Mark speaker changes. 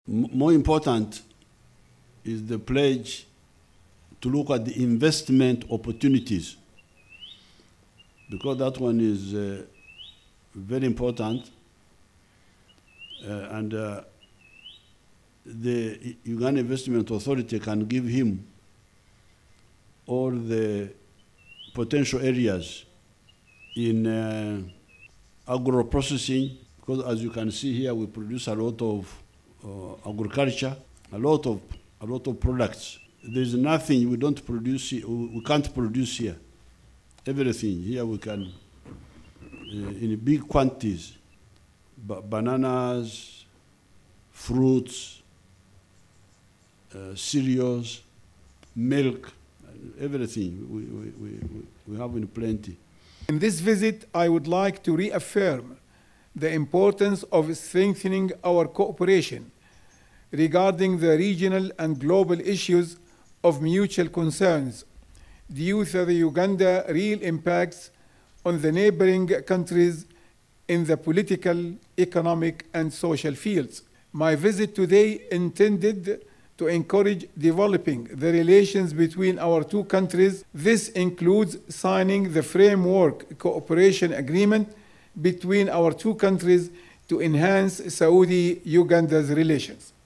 Speaker 1: More important is the pledge to look at the investment opportunities, because that one is very important. The Uganda Investment Authority can give him all the potential areas in agro-processing, because as you can see here, we produce a lot of agriculture, a lot of products. There's nothing we don't produce, we can't produce here. Everything here we can, in big quantities, bananas, fruits, cereals, milk, everything we have in plenty.
Speaker 2: In this visit, I would like to reaffirm the importance of strengthening our cooperation regarding the regional and global issues of mutual concerns due to the Uganda real impacts on the neighboring countries in the political, economic, and social fields. My visit today intended to encourage developing the relations between our two countries. This includes signing the Framework Cooperation Agreement between our two countries to enhance Saudi-Uganda's relations.